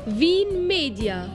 وين ميديا.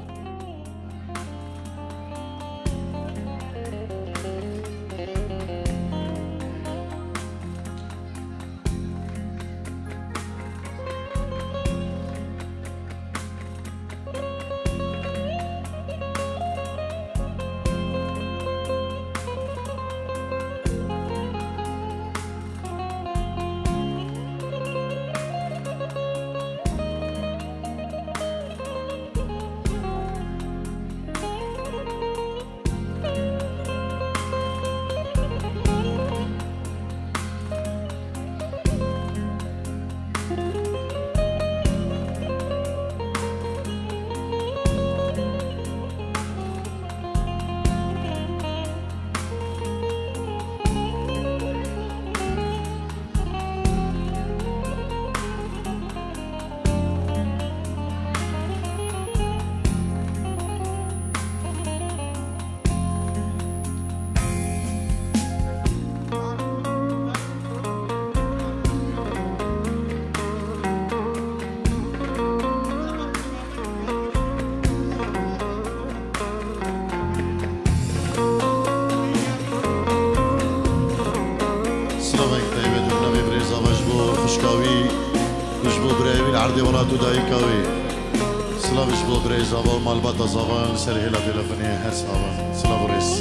ولاتو دايكاوي سلافش بودري زاوا مالباتا زاوا سرهلا تلفني حسابا سلافوريس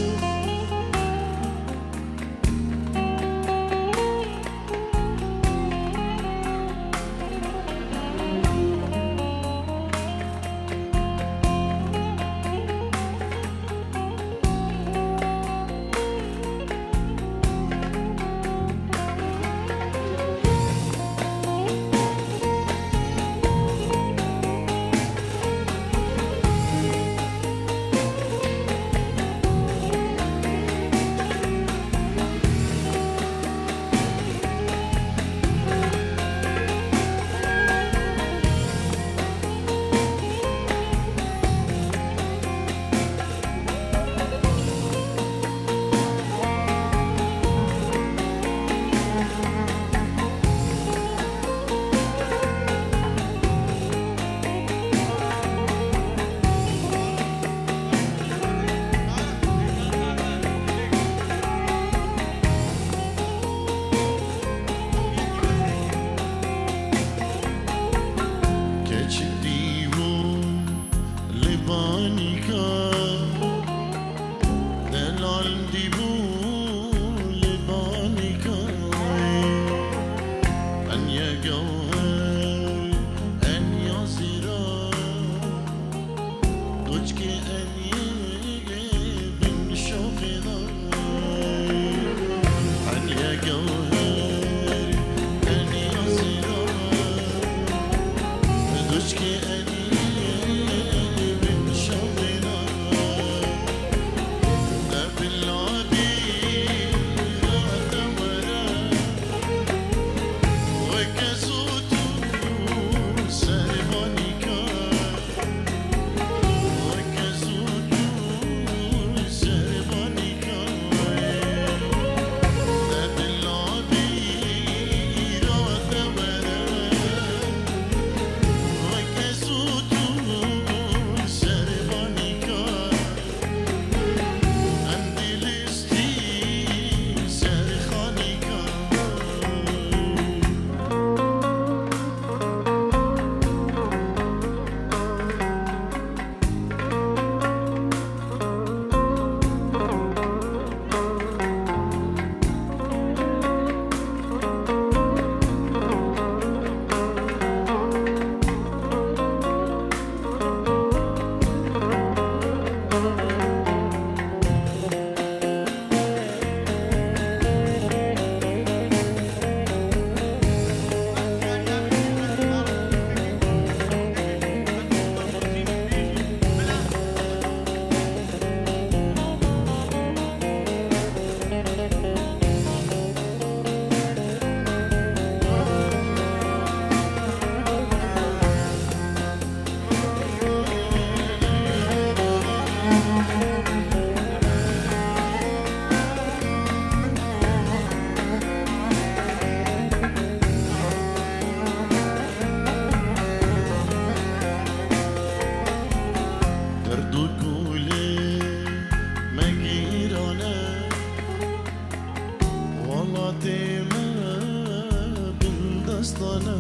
دستانه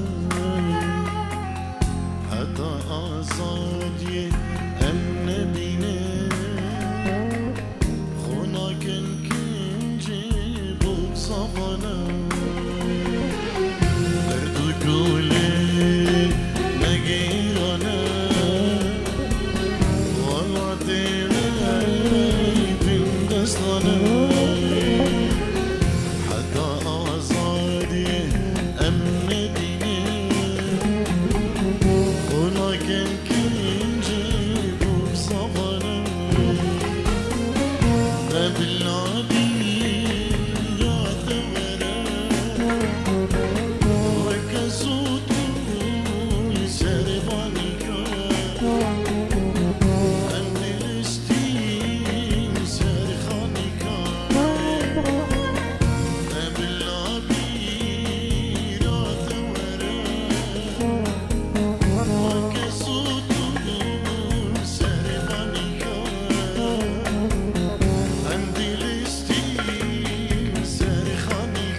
حتی آزادی ام نبینه خوناکن کنجی بود صفانه دردو گوله نگیرانه وقتی بین دستانه حتی آزادی ام نبینه خوناکن کنجی بود صفانه بالعادي يعتبره وكسوت سرباني عند الاستين سرخاني بالعادي يعتبره وكسوت سرباني عندي الاستين سرخاني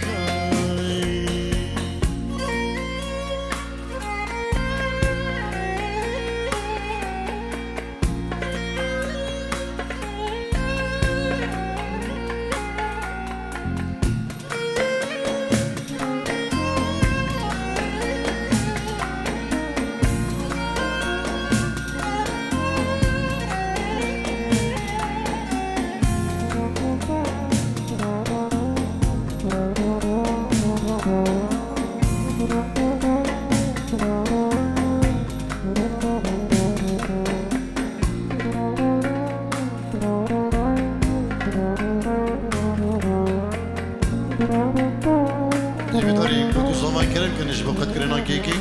تبي داري كنت زمان كريم كنش بقت كرينا كيكي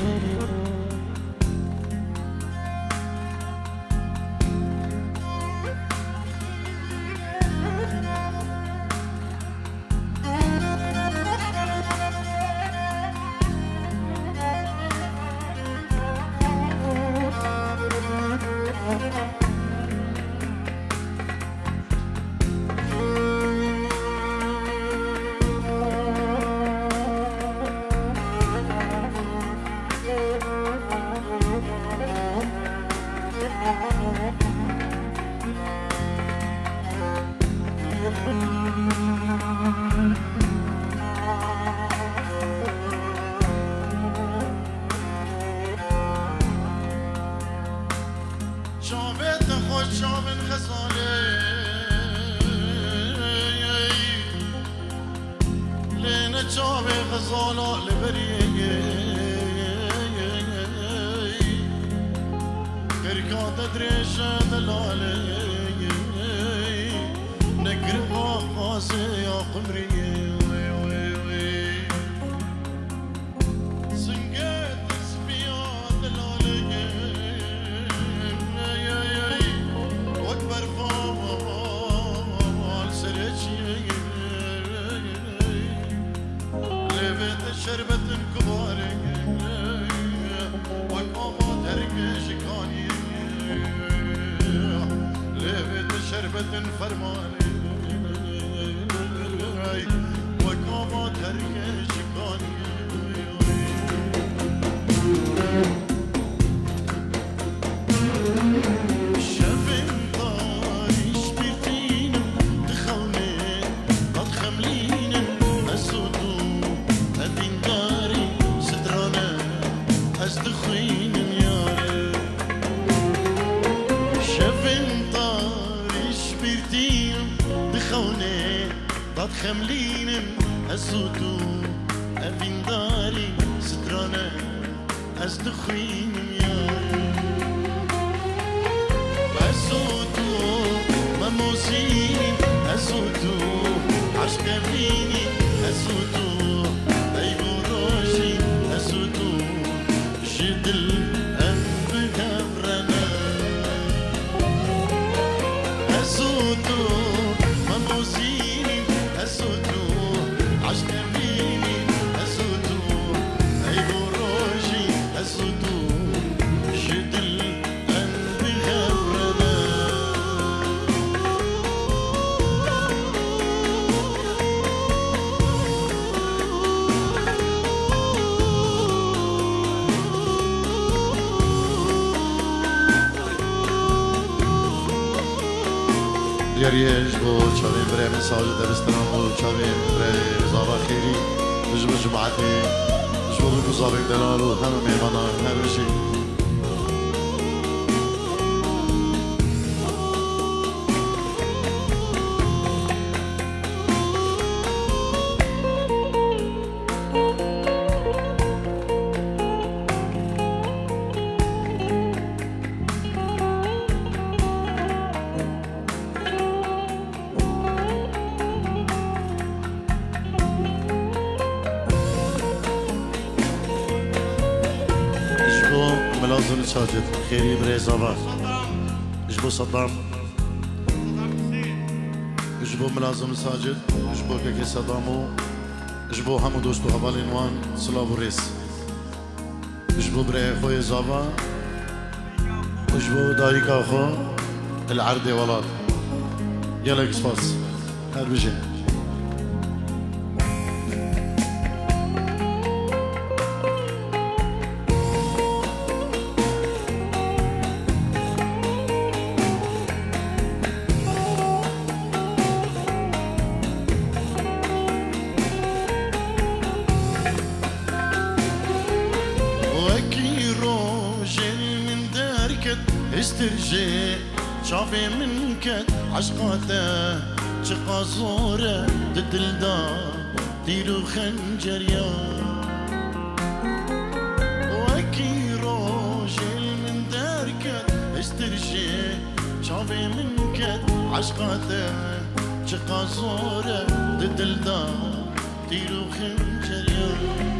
شابت خوش شابن خزانه لين شابه خزانه لبريه كركات دريشة دلالة نقربها قاسي يا قمرية سنقات اسميا دلالة واكبر فال سرجي لبيت شربة كباري وكما تركش كاني لبيت شربة فرماني وكما تركش كاني شفن طاريش بيتينم تخوني قد خملينم أسودو أدين داري سترانا أصدخينم ياري شفن طاريش بيتينم تخوني قد خملينم أسودو أدين داري سترانا أصدخينم ياري أسودو مموسيني أسودو عشق بيني أسودو أيبو روشي أسودو جدل أنب كبرنا أسودو مموسيني أسودو عشق بيني أسودو أيبو روشي أسودو جدل أنب كبرنا دیاریش بو چاوین برای من ساجد دبستان و چاوین برای رضا خیری جبو جماعتی جبو بگذاریم دلال و همه میمانان هر بشی ملازم ساجد خيري بري زافا جبو صدام جبو ملازم ساجد جبو كيكي صدامو جبو همو دوستو هبالينوان سلابو ريس جبو بري خوي زافا جبو دايكا خو العردي ولاد يلا قصفاص هر بجي استرجي شافي منك عشقاته شقا زوره تدلدا ديرو خنجر يا وكي راجل من دارك استرجي شافي منك عشقاته شقا زوره تدلدا ديرو خنجر يا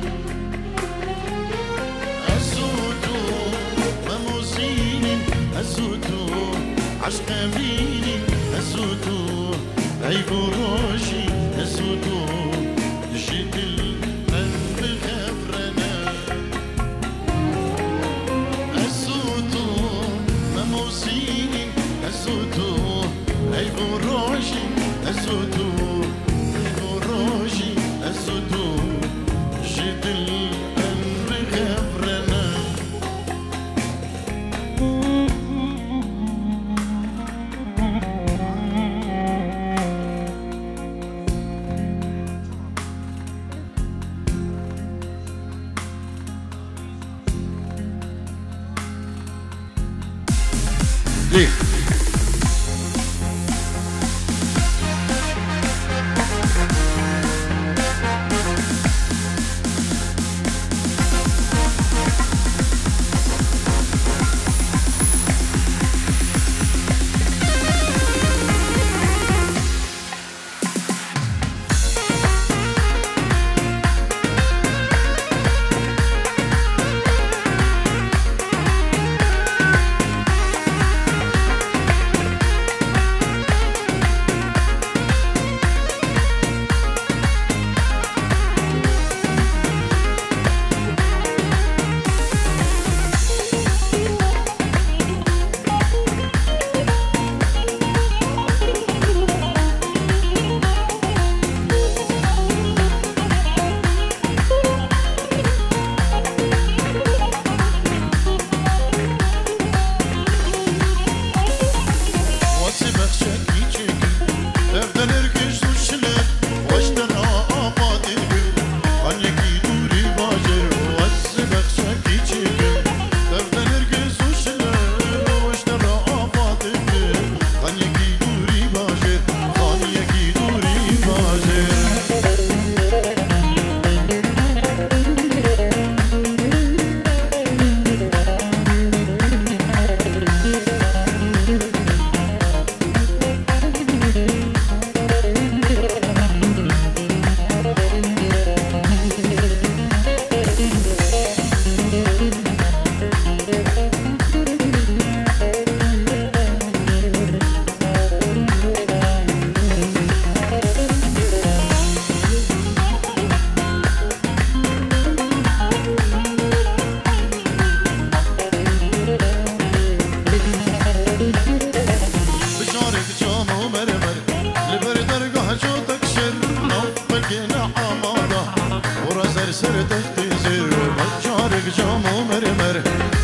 أسودو مموزيني أسودو عشق بيني أسودو عيب روشي أسودو جيت القلب غفرنا أسودو مموزيني أسودو عيب روشي أسودو عيب روشي أسودو جيت القلب غفرنا ليه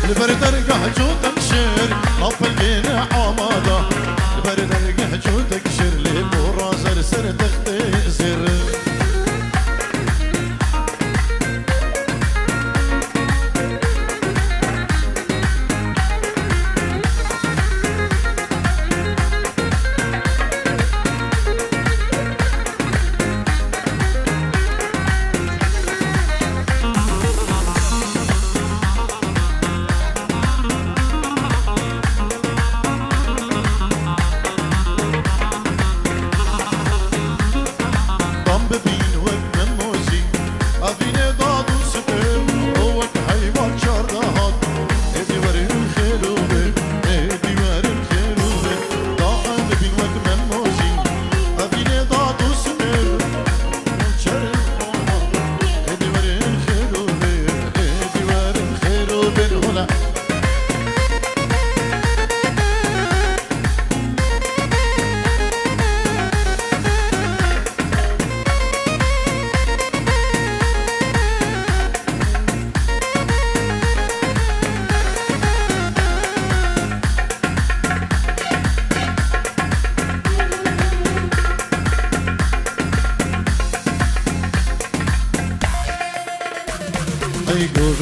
البرد رجع جودك شير طب الجناح عماده البرد رجع جودك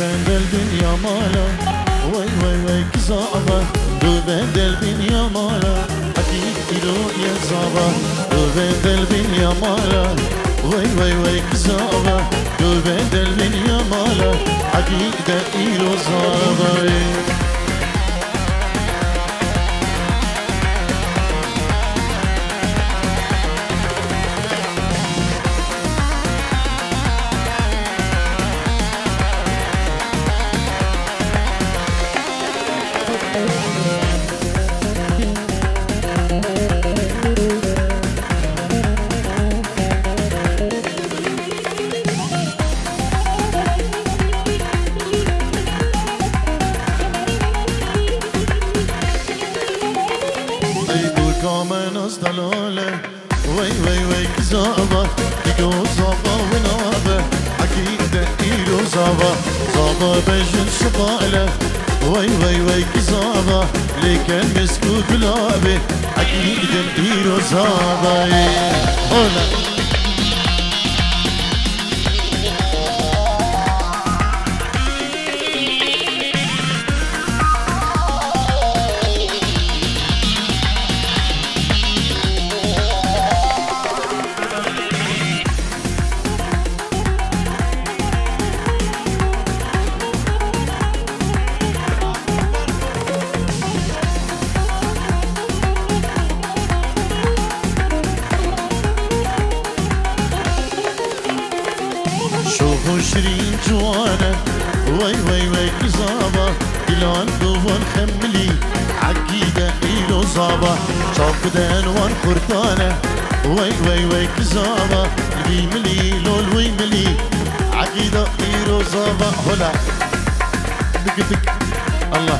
بدل الدنيا مالا وي وي وي كزابة بدل الدنيا مالا أكيد إلو يا زابة بدل الدنيا مالا وي وي وي كزابة بدل الدنيا مالا أكيد إلو زابة وي وي وي كزابة إيدو زابة ونابة أكيد إيدو زابة زابة بجن شبالة وي وي وي كزابة لكن مسكوت لابة أكيد إيدو زابة هلا شيرين جوانا وي وي وي كزابة إلان دوان خملي عقيدة إلو زابة شاكدان وان خرطانة وي وي وي كزابة الويملي لو الويملي عقيدة إلو زابة هلا دك دك الله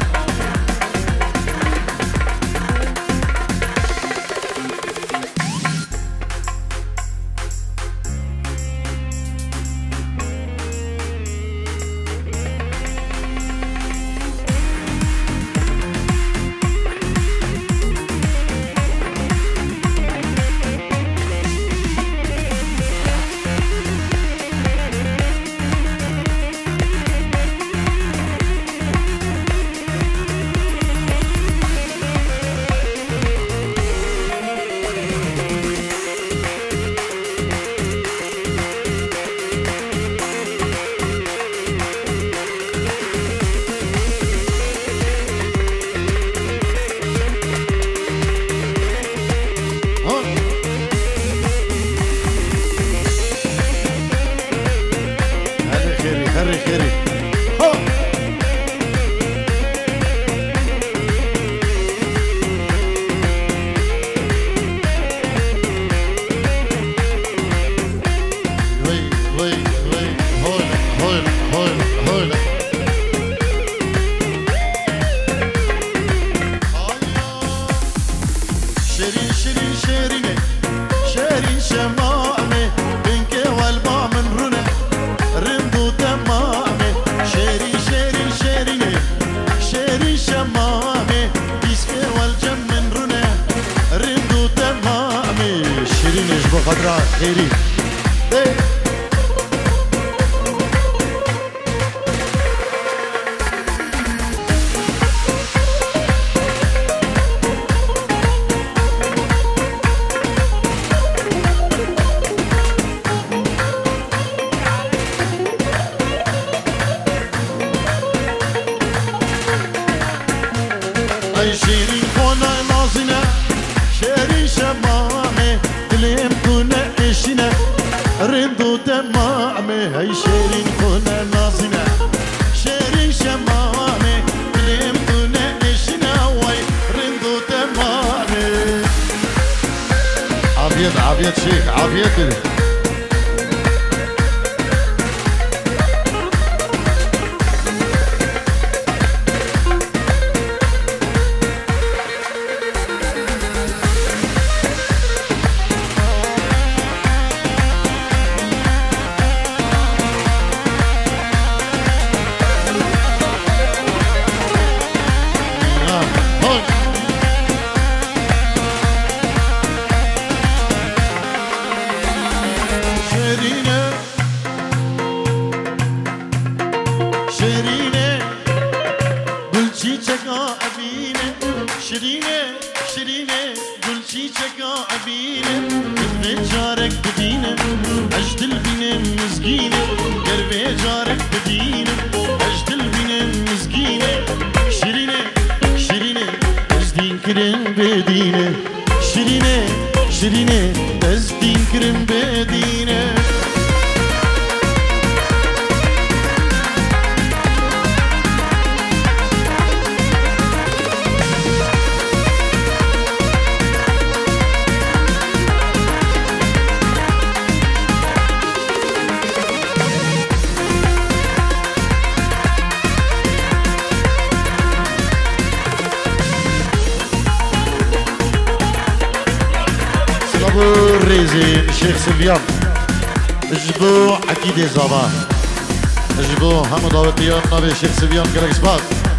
خضراء خيري أي شيرين خونا نازنة شيرين شمامة دليم كنا إشنا رندو تمامة هاي شيرين خونا نازنة شيرين شمامة دليم كنا إشنا واي رندو تمامة عافيت عافيت شيخ عافيت شرينة شرينة قل شي شكا أبينة قربي جارك بدينة أجد البينة مسكينة قربي جارك بدينة أجد البينة مسكينة شرينة شرينة أجدين كرم بدينة شرينة شرينة أجدين كرم بدينة الريزي الشيخ سفيان اجبو عقيدة زابا اجبو همو دعوتيان نبي الشيخ سفيان كرك سباق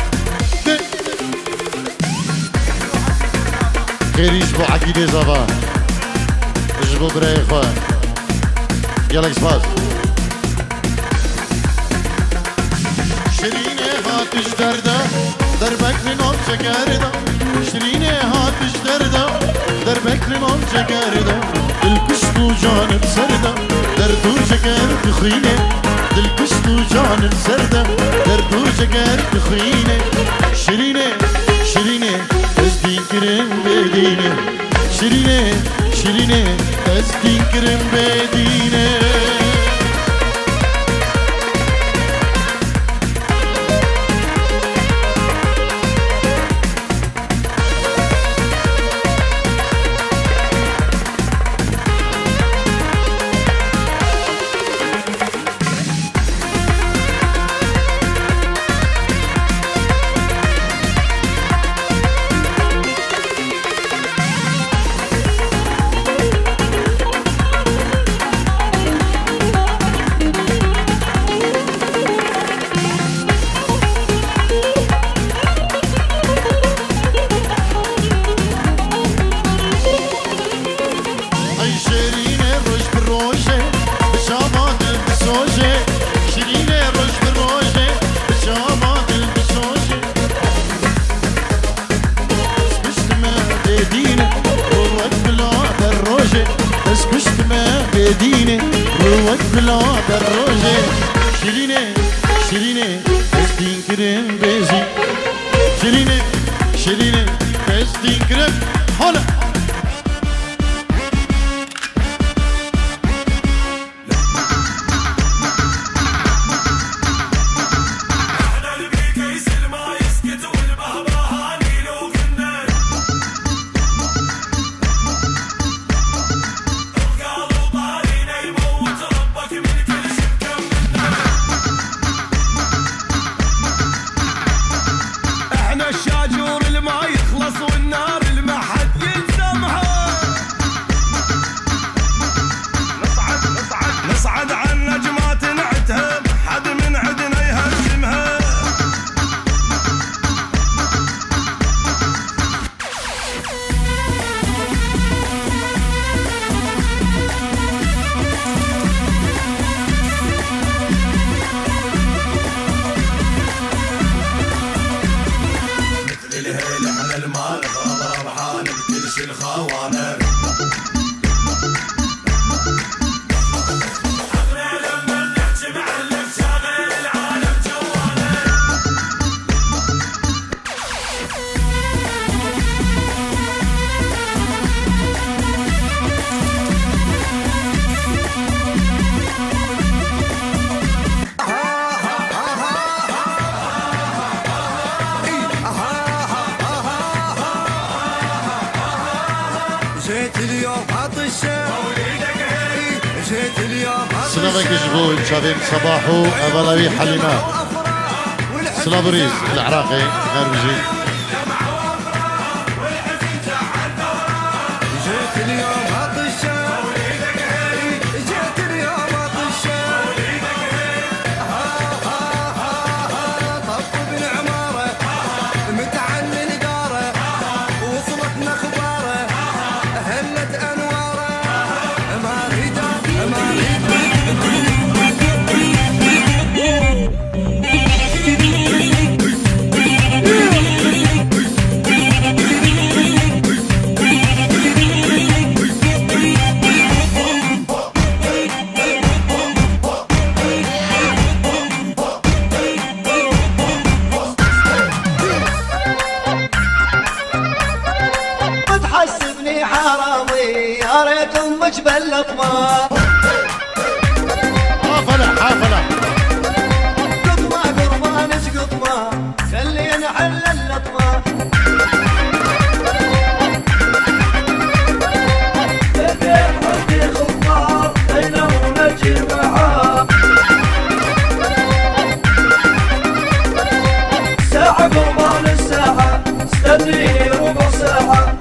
خير اجبو عقيدة زابا اجبو براي اخوان كرك سباق شريني هاتش درده دربك لنام شكرده شريني هاتش درده دربك لنام شكرده دلكشتو جانب سرده دردو شكر تخينه دلكشتو جانب سرده دردو شكر تخينه شريني شريني ازدين كرم بدينه شريني شريني ازدين كرم بدينه ديني روك بلا دروجة شيريني شيريني بستين كرم بيزي شيريني شيريني بستين كرم هلا سلامك جبول شابين صباحو أبلاوي حليمات سلابريز العراقي غربجي وجب اللطمة حافلة حافلة قطمة قربان اسقطمة خلينا حل اللطمة بدين ودي خطار بينه ونجي معاه ساعة قربان الساعة استني ربع ساعة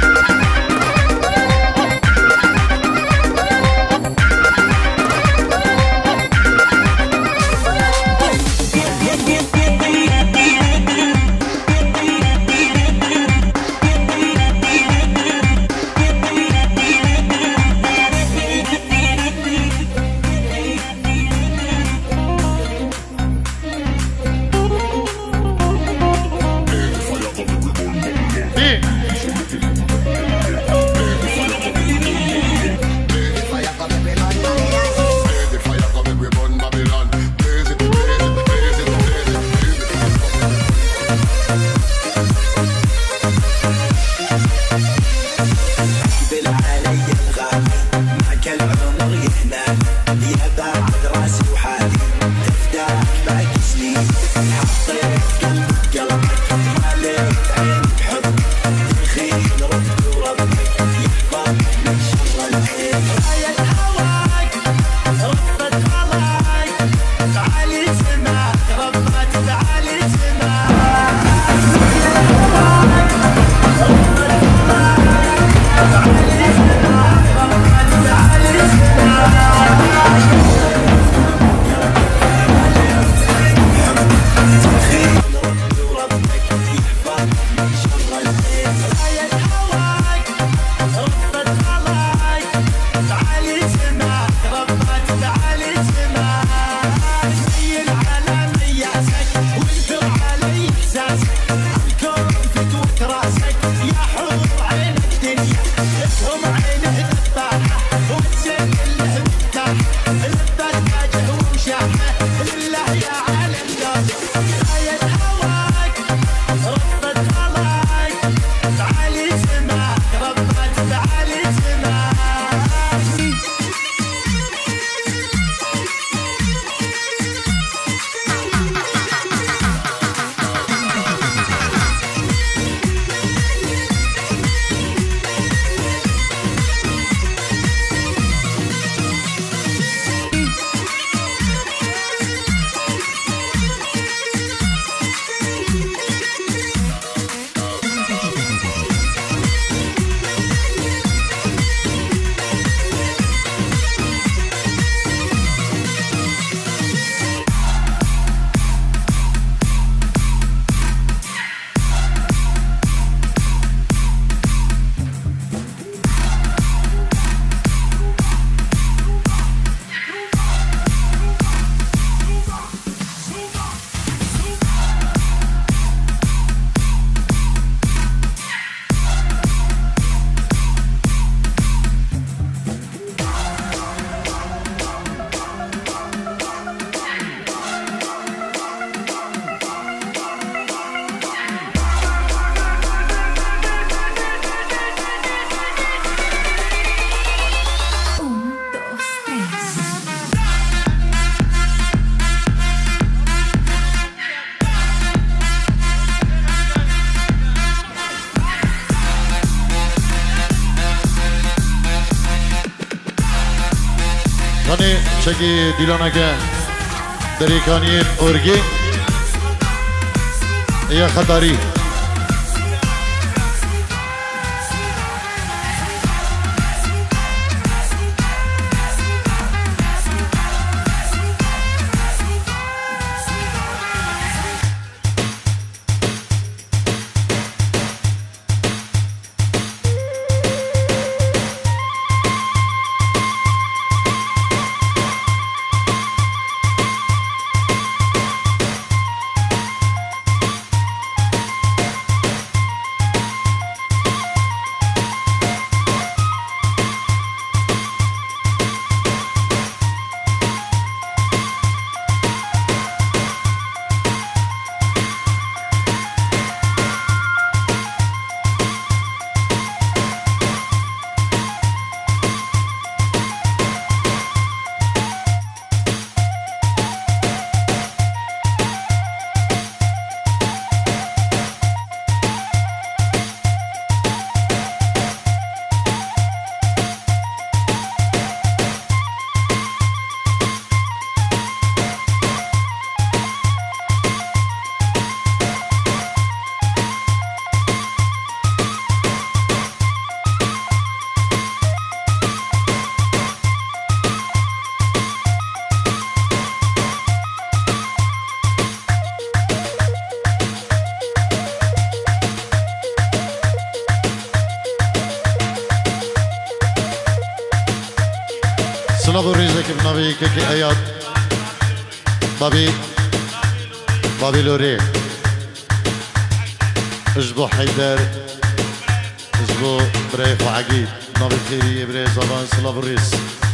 Hani çeki Dilana'ke Derikaniye Orgi Ya Khatari سلام و ریزه که بناوی که ایاد بابی لوری اجبو حیدر اجبو بريف وعقيد نابي خيري بري زبان سلام و ریز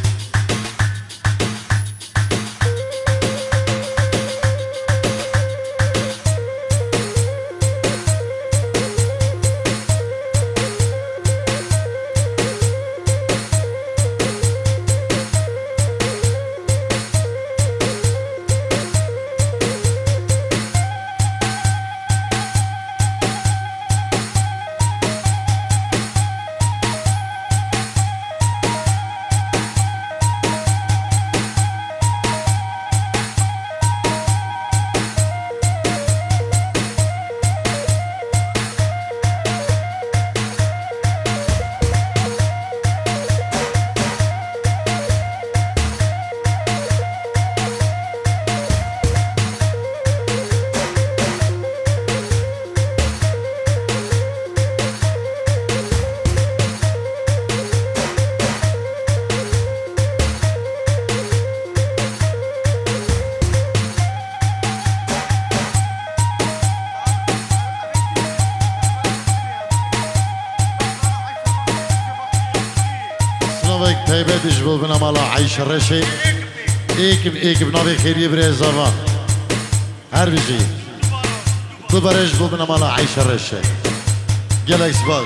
تایبت اجبو بنا مالا عیش رشی ایک بنابی خیری برای زبان هر بیجی دو بر اجبو بنا مالا عیش رشی گلکس باز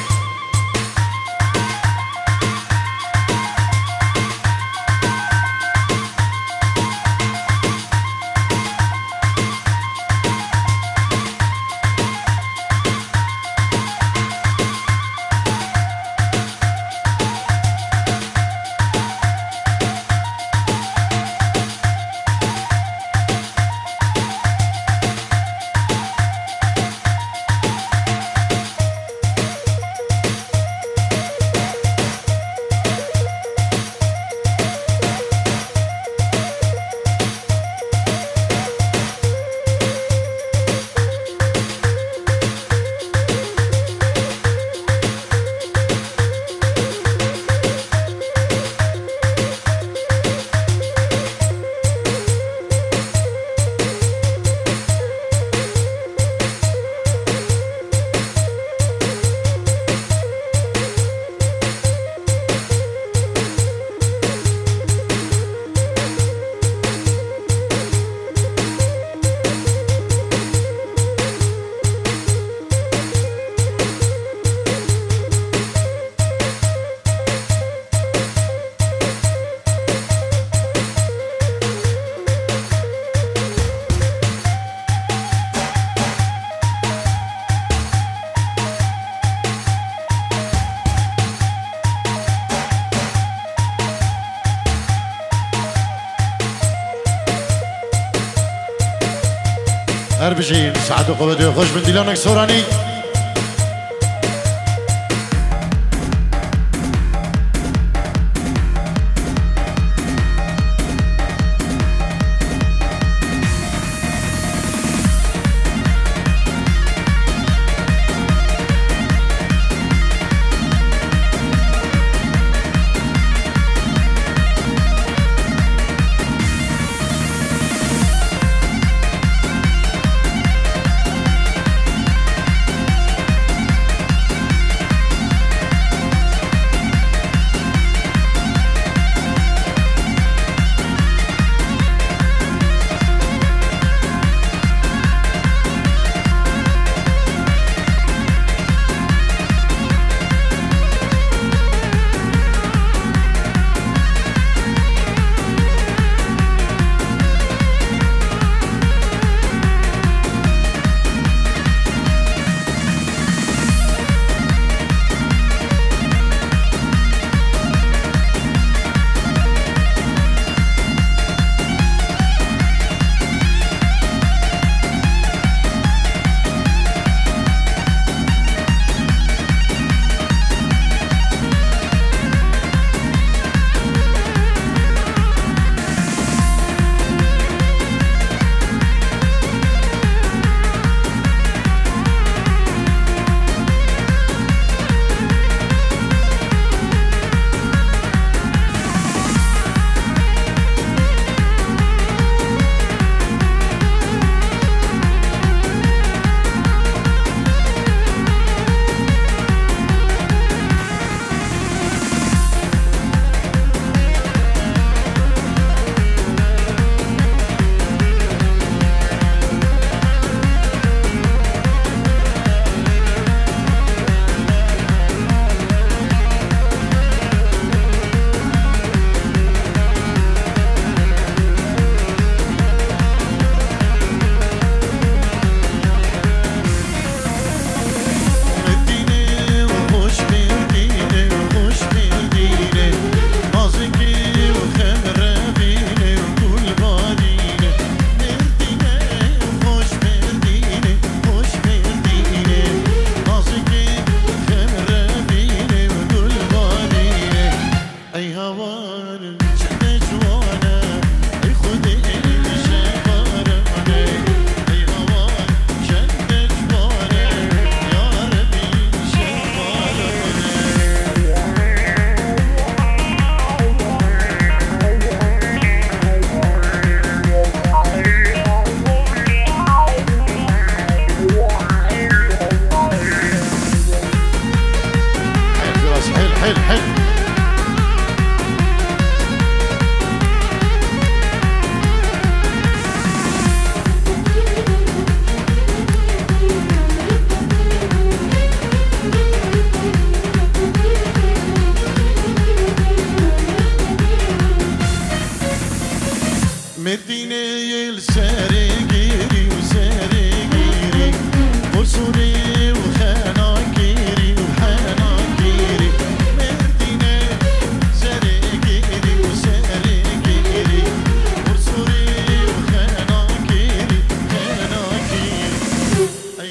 هر بشین سعد و قوته خوش من دیلانک سورانی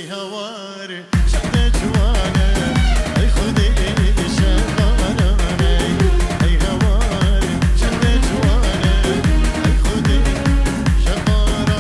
هواري شد جوانا اي خدي شغانا اي هواري شد جوانا اي خدي شغانا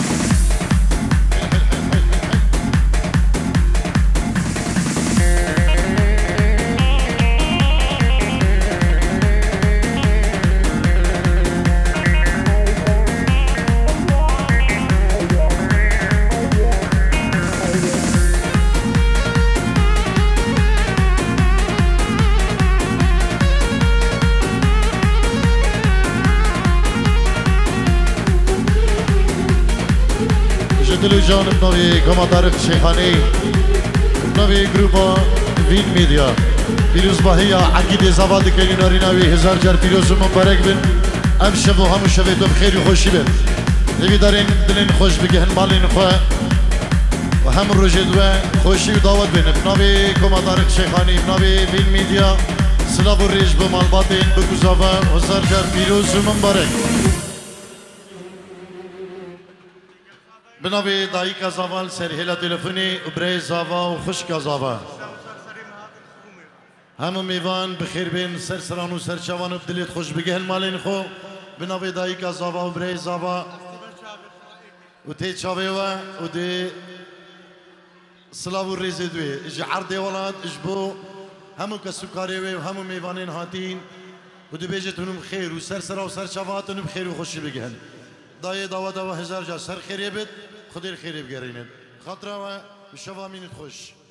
دلو جانب نوی کما طارق شیخانی نوی گروپا وین میدیا پیروز باهیا عقیده زواد کلی ناری نوی هزار جار پیروز و مبارک بین ام شب و همو شب تو بخیر و خوشی بین نوی دارین دلین خوش بگهن مالین خواه و هم روشد و خوشی و دعوت بین نوی کما طارق شیخانی نوی وین میدیا سلاف و ریش به مالباتین بگوزاوا هزار جار پیروز و مبارک بنابي دايكا زاوال سرهلا تلفوني وبري زاوا وخشكا زاوا هم ميوان بخير بين سرسران وسرشوان بدليت خوش بجه المالين خو بنابي دايكا زاوا وبري زاوا وتي شابيوا ودي سلاو الريزدوي اجي عرضي ولاد اجبو هم كسكاريوي وهم ميوانين هاتين ودي بيجتهم خير وسرسرا وسرشواتهم بخير وخش بجهن داي دعوة هزار جا سر خير يبت خدير خير بجرينن خاطرة و شوامين خوش